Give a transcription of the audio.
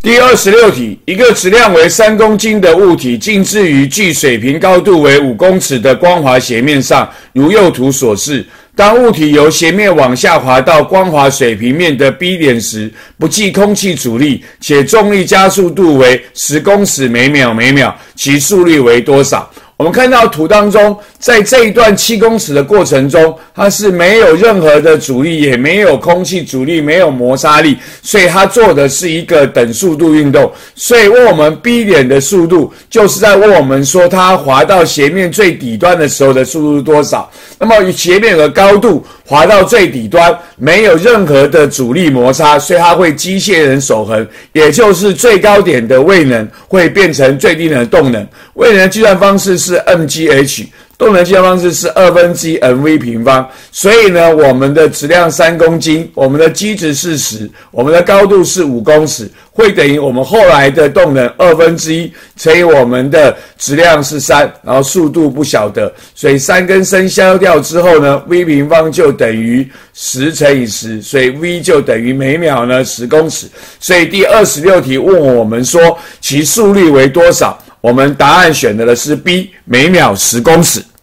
第26题，一个质量为3公斤的物体静置于距水平高度为5公尺的光滑斜面上，如右图所示。当物体由斜面往下滑到光滑水平面的 B 点时，不计空气阻力，且重力加速度为10公尺每秒，其速率为多少？我们看到图当中，在这一段7公尺的过程中，它是没有任何的阻力，也没有空气阻力，没有摩擦力，所以它做的是一个等速度运动。所以问我们 B 点的速度，就是在问我们说它滑到斜面最底端的时候的速度是多少。那么斜面有个高度，滑到最底端，没有任何的阻力摩擦，所以它会机械人守恒，也就是最高点的位能会变成最低能的动能。位能的计算方式是 mgh， 动能计算方式是1/2 mv 平方。所以呢，我们的质量3公斤，我们的基值是10，我们的高度是5公尺，会等于我们后来的动能1/2乘以我们的质量是3，然后速度不晓得，所以3跟3消掉之后呢 ，v 平方就等于10乘以10，所以 v 就等于每秒呢10公尺。所以第26题问我们说其速率为多少？我们答案选的是 B， 每秒10公尺。